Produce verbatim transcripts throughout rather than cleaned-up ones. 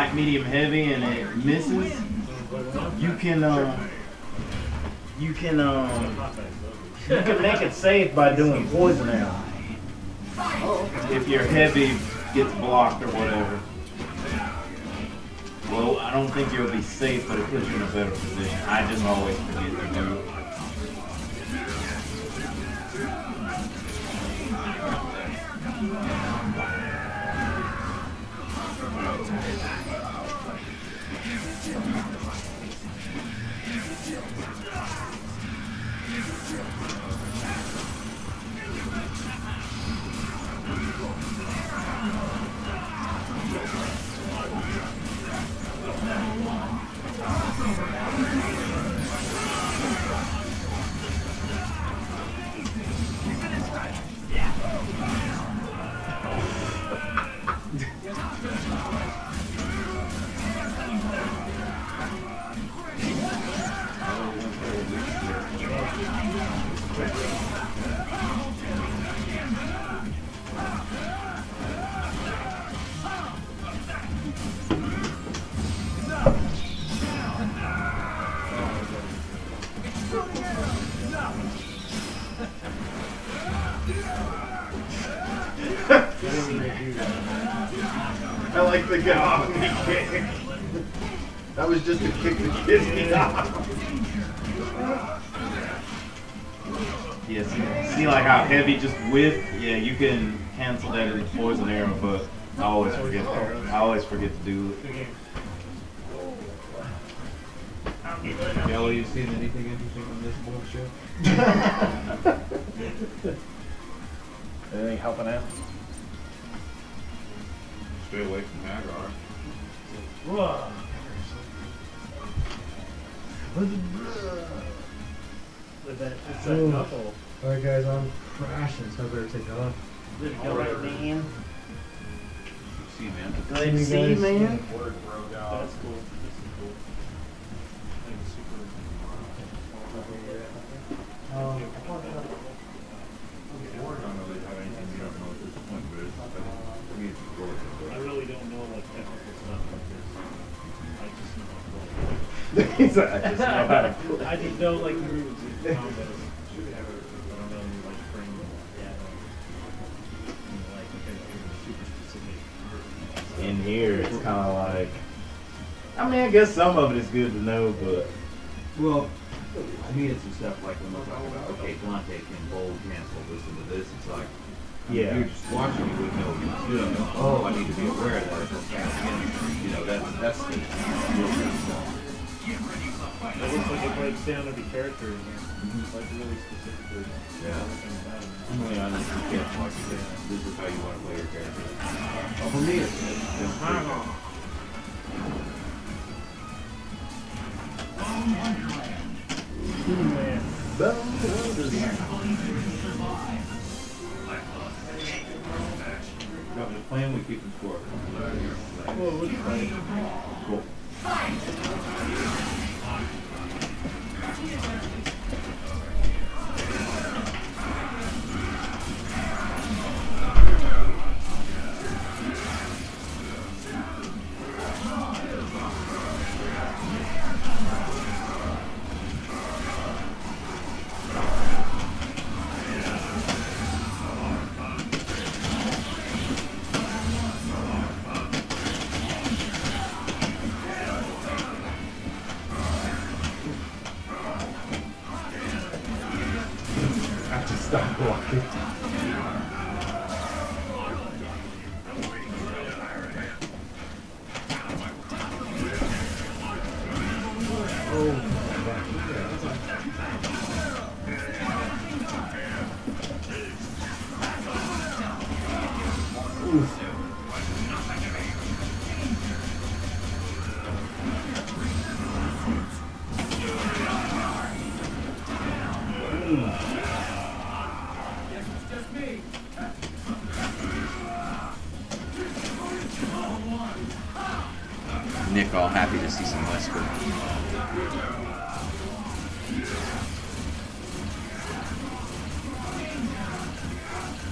light, medium, heavy, and it misses, you can um, you can um, you can make it safe by doing poison arrow. If your heavy gets blocked or whatever. Well, I don't think you'll be safe, but it puts you in a better position. I just always forget to do it. I like the get off me kick. That was just a kick that gets me off. Yeah, see, see like how heavy just whip? Yeah, you can cancel that with poison arrow, but I always forget. I always forget to do it. Yellow, you seen anything interesting on this bullshit? Anything helping out? Stay away from Hagar. Whoa. That, it's that knuckle. Alright guys, I'm crashing, so I better take off. Alright, man. See, man. Good to see you, man. Word broke out. That's cool. This is cool. I think it's super. Um, I really don't know like technical stuff like this. I just know how to I just know how to I just know like moves and combos. I don't know like frame data. You know, like okay, super specific. In here, it's kind of like. I mean, I guess some of it is good to know, but. Well, I mean, it's the stuff like when we're talking about, okay, Blante can bold cancel, listen to this. It's like, Yeah. you're just watching, you would know what he's doing. Oh, I need to be aware of that. You know, that's, that's the real good stuff. It looks like it breaks down every character in here. Mm-hmm. Like really specifically. Yeah. Everything about it. Yeah, I just can't watch it. This is how you want to play your character. Well, for me, it's, it's, it's pretty good. Man. Got the plan, we keep the score. Well, what's funny? Cool. Stop walking. Nick all happy to see some Wesker.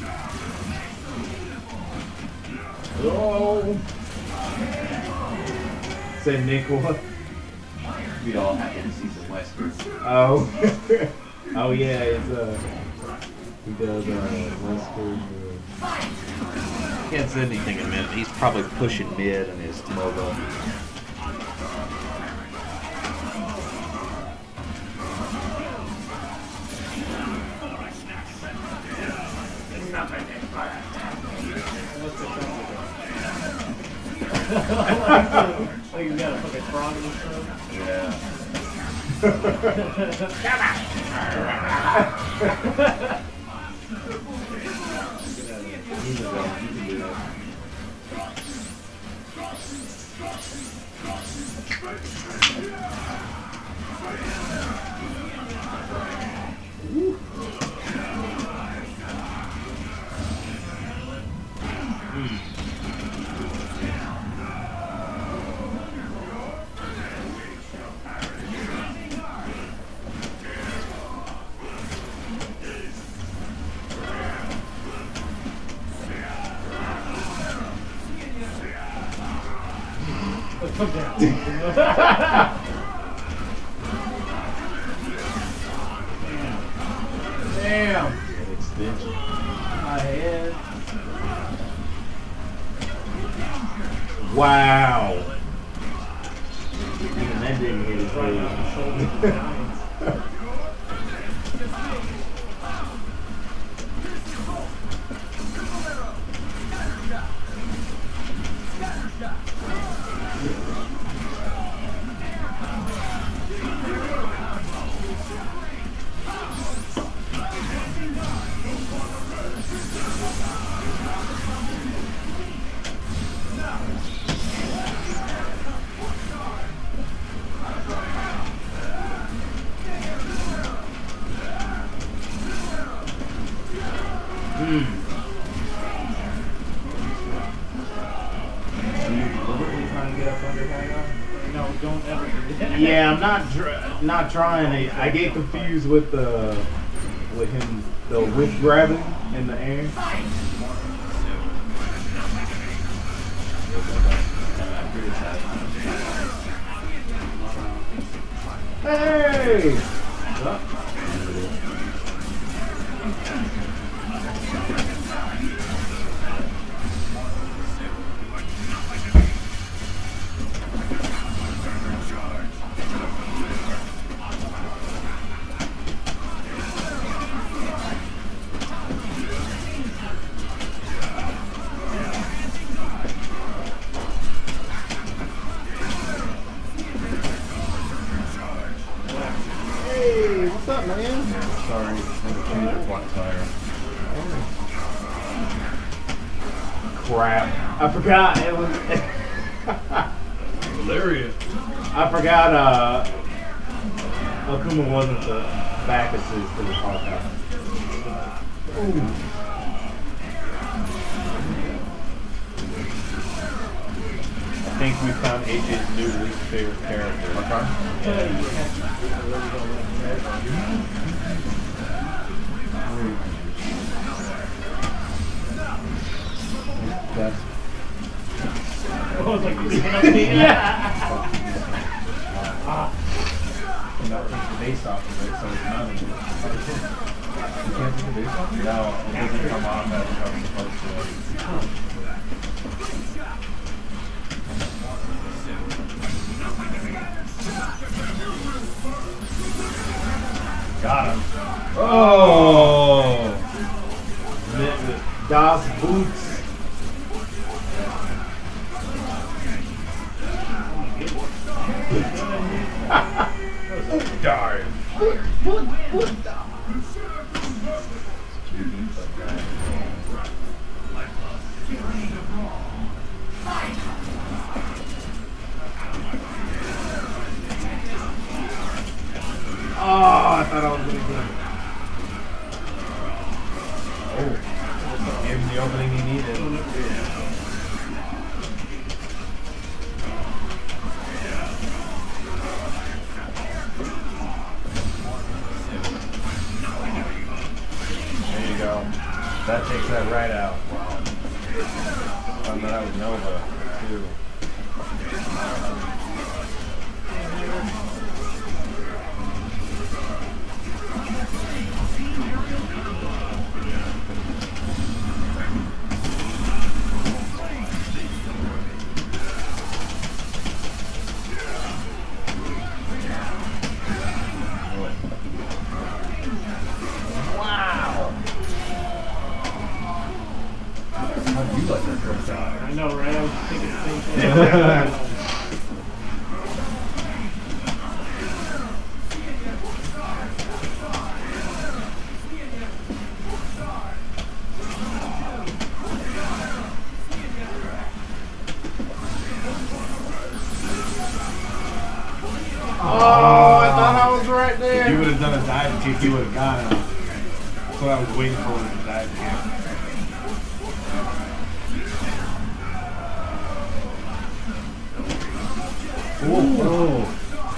Oh. Said Nick what? We'd all happy to see some Wesker. Oh. Oh yeah, it's uh he does uh Wesker. He hasn't said anything in a minute. He's probably pushing mid in his T-Mobile. Like you got a fucking frog in his throat. Yeah. He's a villain, he can do that. Come down. Damn. An extension. My head. Wow. Even that didn't hit his Right on head. the shoulder. Down. No, don't ever do that. Yeah, I'm not tr- not trying to. I get confused with the with him the whip grabbing in the air. Hey! Hey, what's up, man? Sorry, I'm change the flat tire. Crap. I forgot it was. Hilarious. I forgot uh Akuma wasn't the back assist to the Hawkeye. Ooh. I think we found A J's new least favorite character. That's I was like, this is yeah. And that takes the base off of it, so it's not. You can't take the base off? No, it doesn't come off as how it's supposed to. Got him. oh Das Boots. Die. Oh, I thought I was gonna get it. Oh. Gave him the opening he needed. There you go. That takes that right out. Found that out with Nova, too. Oh, I thought I was right there. If you would have done a dive kick, you would have got him. That's what I was waiting for, was a dive kick. Oh.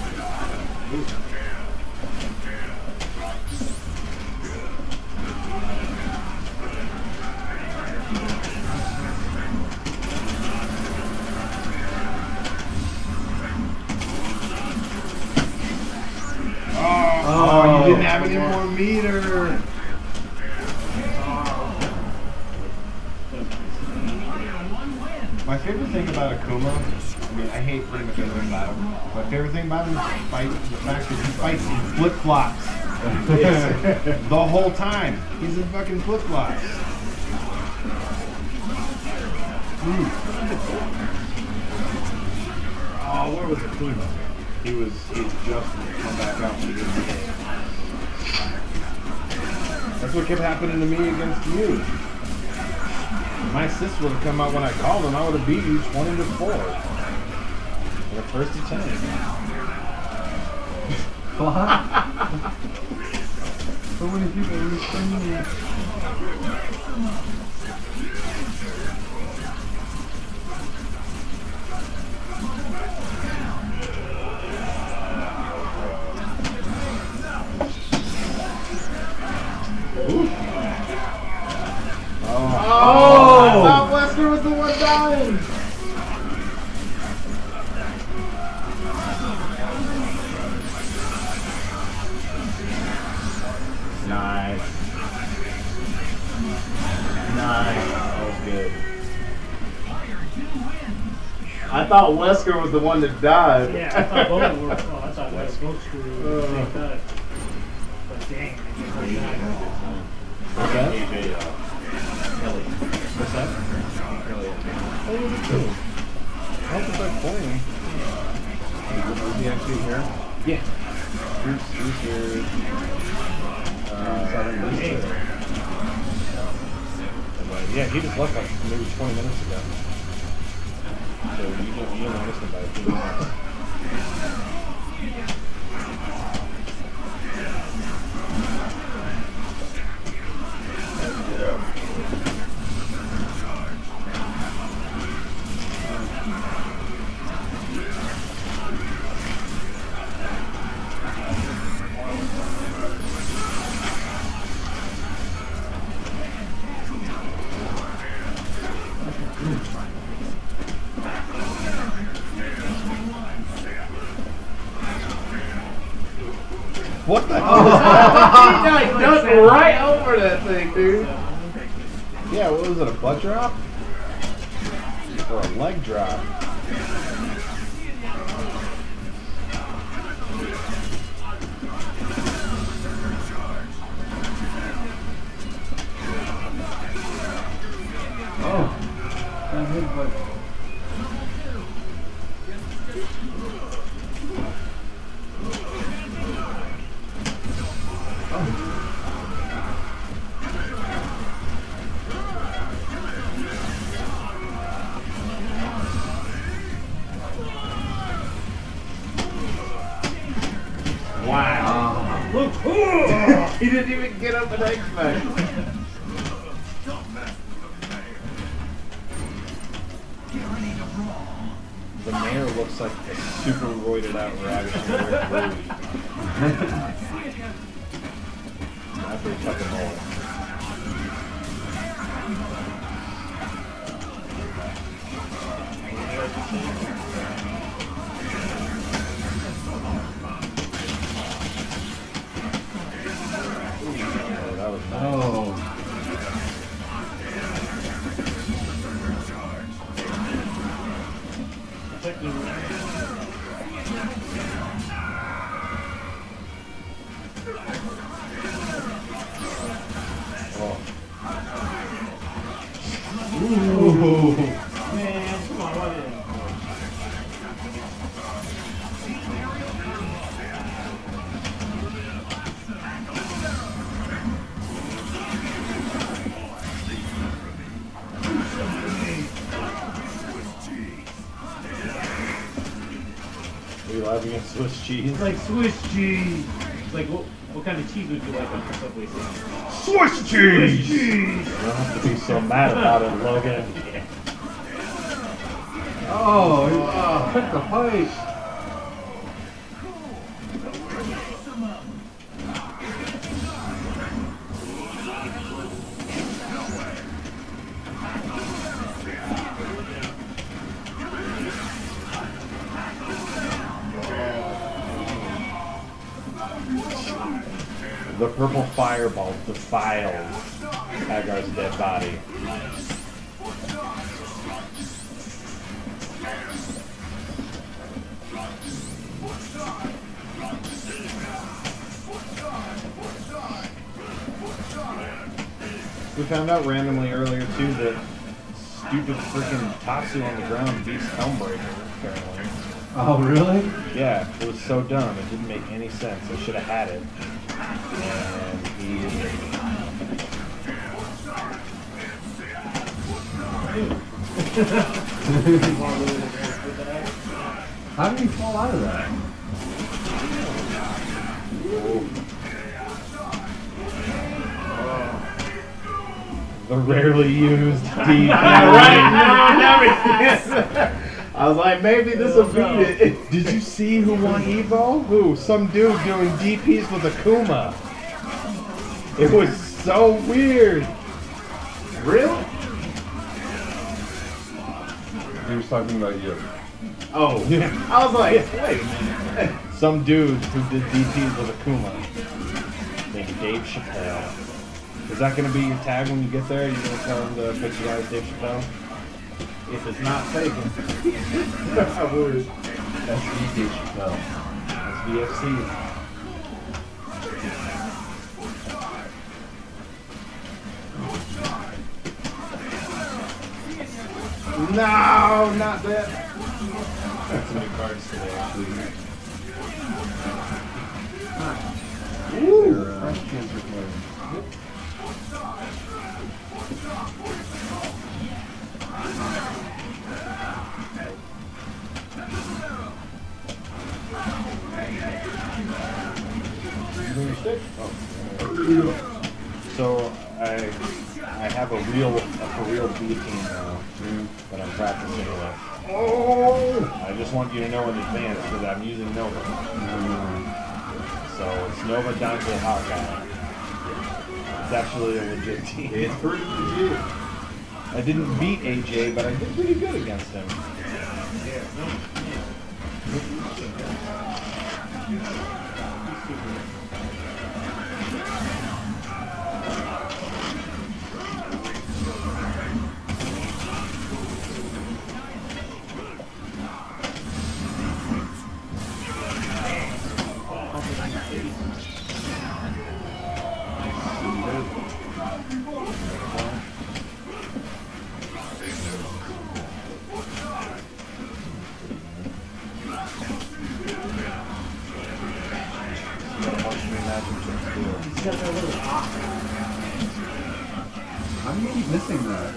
Oh, you didn't have any more meter. My favorite thing about Akuma, I mean, I hate pretty much everything about him. My favorite thing about him is fight, the fact that he fights in flip-flops. The whole time. He's in fucking flip-flops. Mm. Oh, where was Akuma? He was, he was just come back out when he did the game. That's what kept happening to me against you. My assist would have come out when I called him. I would have beat you twenty to four. For the first attempt. So many people are responding. Oh! I thought Wesker was the one dying! Nice. Nice. That was good. I thought Wesker was the one that died. Yeah, I thought both were. Oh, I thought they were both screwed. Uh. They cut it. But dang, I can't What's that? A J, uh, Kelly. What's that? Kelly. Oh, look at you. How was I playing? Was he actually here? Yeah. Who's, who's here? Uh, Southern who's East. here? Yeah, he just left like maybe twenty minutes ago. So you don't, you don't notice him by a few minutes. What the hell? He ducked right over that thing, dude. Yeah, what was it, a butt drop? Or a leg drop? Oh. That hit, but. Wow. Look, He didn't even get up an X-Men. The mayor looks like a super roided out ravishing Rick Rude. After he cut the hole. Oh, that was nice. Oh. Ooh. man, come on, what is it? Are you laughing at Swiss cheese? It's like Swiss cheese. It's like, what, what kind of cheese would you like on your Subway sandwich? Swiss cheese! You don't have to be so mad about it, Logan. Oh, he cut the pipe. The purple fireball defiles Hagar's dead body. We found out randomly earlier too that stupid freaking Tatsu on the ground beats Helmbreaker, apparently. Oh, really? Yeah, it was so dumb. It didn't make any sense. I should have had it. And he... How did he fall out of that? The rarely used D P. Yeah, right. No, never. I was like, maybe this will beat it. Did you see who won Evo? Who? Some dude doing D Ps with Akuma. It was so weird. Really? He was talking about you. Oh, Yeah. I was like, wait a minute. Some dude who did D Ps with Akuma. Named Dave Chappelle. Is that going to be your tag when you get there? You going to tell him to put you guys Dave Chappelle? If it's not taken, I would. That's E D Chappelle. That's V F C. No, not that. Some new cards today, actually. Ooh, breast cancer player. So I I have a real a for real B team now that I'm practicing with. Oh! I just want you to know in advance that I'm using Nova. So it's Nova Dante Hawkeye. It's actually a legit team. It's pretty legit. I didn't beat A J, but I did pretty good against him. How do you keep missing that?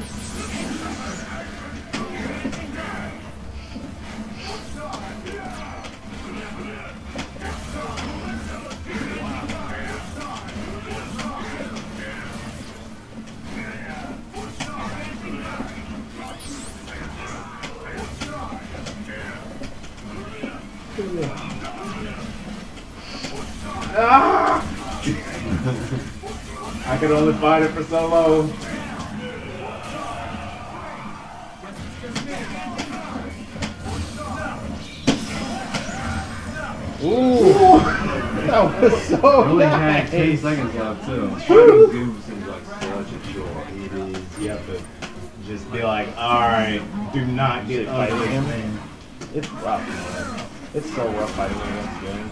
Ah! I could only fight it for so long. Ooh! That was so Really nice. had ten seconds left too. Fighting Goom seems like such a chore. It is. You have to just be like, alright, do not get Fight under him. this man. It's rough, man. It's so rough fighting against Goon.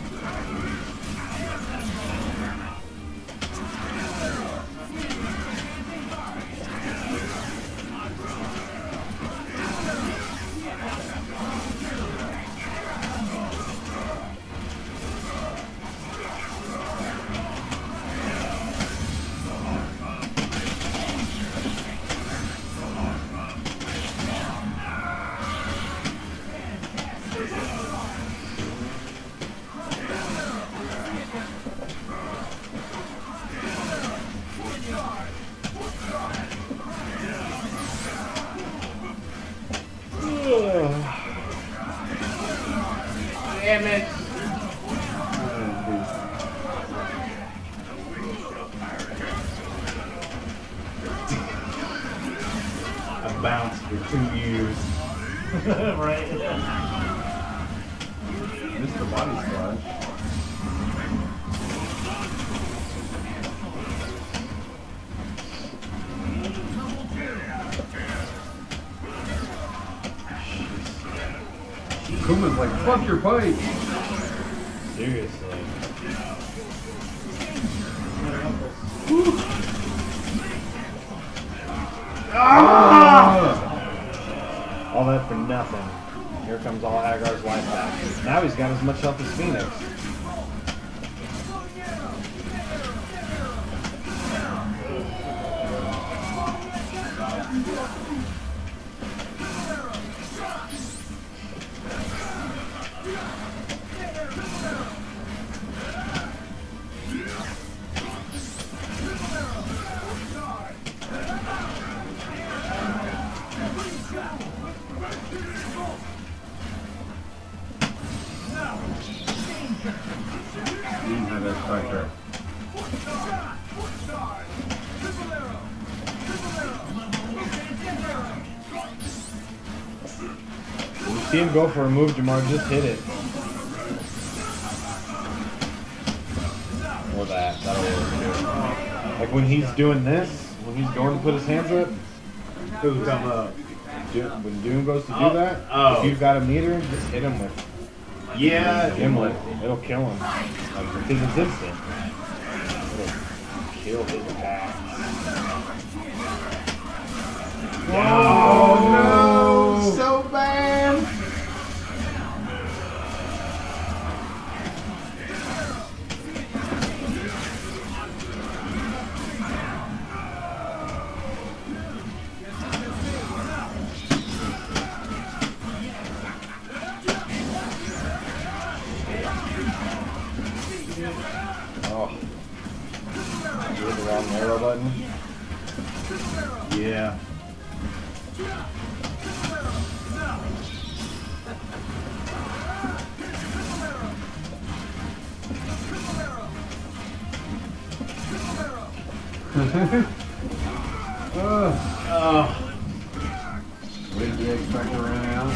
Damn it! I bounced for two years. Right. Missed the body splash. Kuma's like, fuck your pipe! Seriously. Ah! All that for nothing. Here comes all Agar's life back. Now he's got as much health as Phoenix. Didn't have that pressure. When you see him go for a move, Jamar, just hit it. Or that. That'll work too. Like when he's doing this, when he's going to put his hands up, Who come up? Do- when Doom goes to do Oh, that, oh. if you've got a meter, just hit him with Yeah. Gimlet. It'll kill him. Like, because it's instant. It'll kill his attack. Oh no! So bad. Oh. You hit the wrong arrow button. Yeah. Oh, Oh. what did you expect to run out?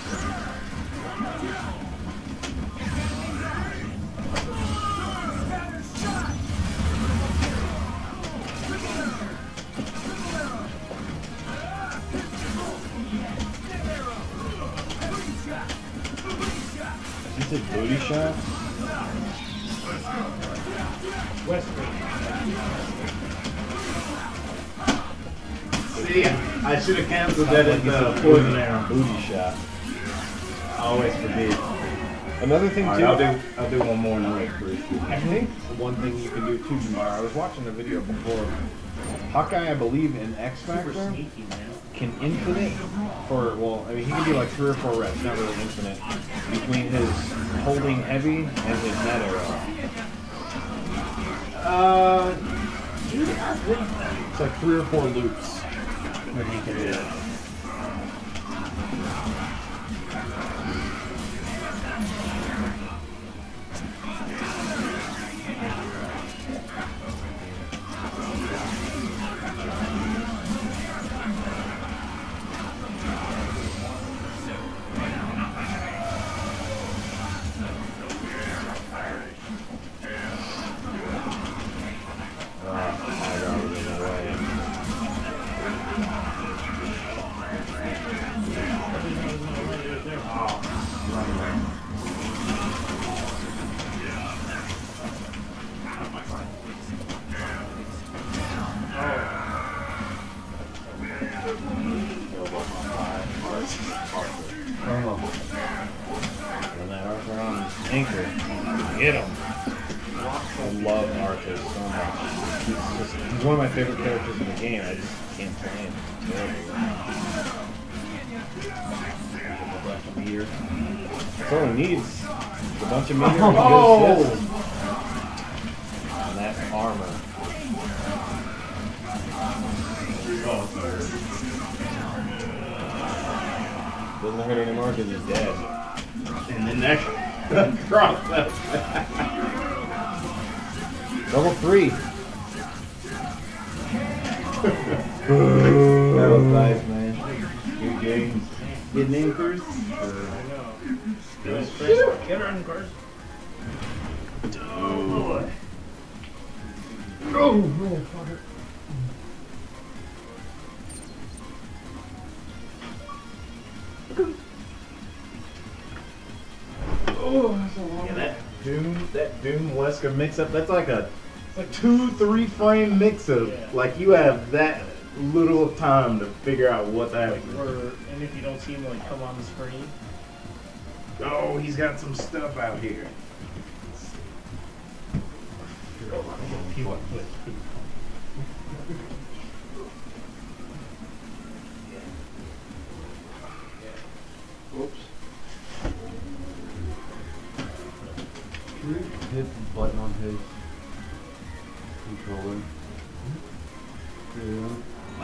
Is this a booty shot? See, I should have canceled that at the poison arrow. Booty shot. I always forget. Another thing All too. right, I'll do. I'll do one more and I'll Chris. I think one thing you can do too, Jamar. I was watching a video before. Hawkeye, I believe, in X Factor can infinite for, well, I mean, he can do like three or four reps, not really infinite, between his holding heavy and his net arrow. Uh, It's like three or four loops that he can do. And that Arthur on Anchor, get him. I love Arthur so much. He's, just, he's one of my favorite characters in the game. I just can't play him. It's terrible. Meter. That's all he needs. A bunch of meter and Oh! good assists. And that armor. Doesn't hurt anymore because he's dead. and then that Cross that. Level three. That was nice, man. Good games. Getting in, Chris? I know. Nice, Chris. Get her in, Chris. Oh, boy. Oh, no, fucker. Oh, that's a long Yeah, that Doom, that Doom Wesker mix-up, that's like a it's like two, three frame mix-up. Yeah. Like you have that little time to figure out what's Like, happening. or, and if you don't see him like come on the screen, Oh, he's got some stuff out here. Oops. Hit the button on his controller. Yeah.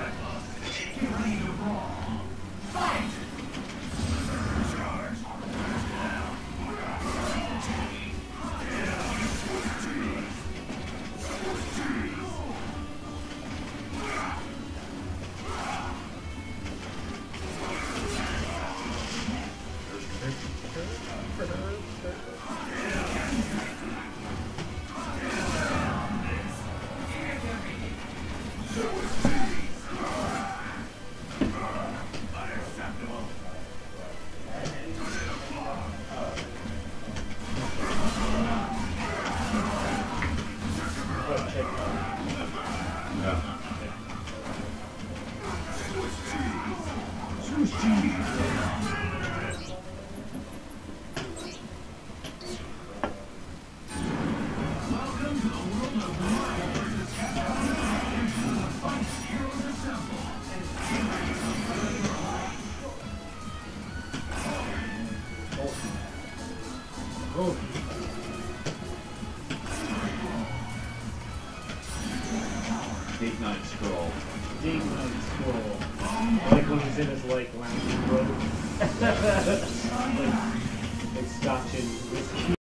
Date night scroll. Date night scroll. Like when he's in his like lounge robe. like, like scotch and whiskey.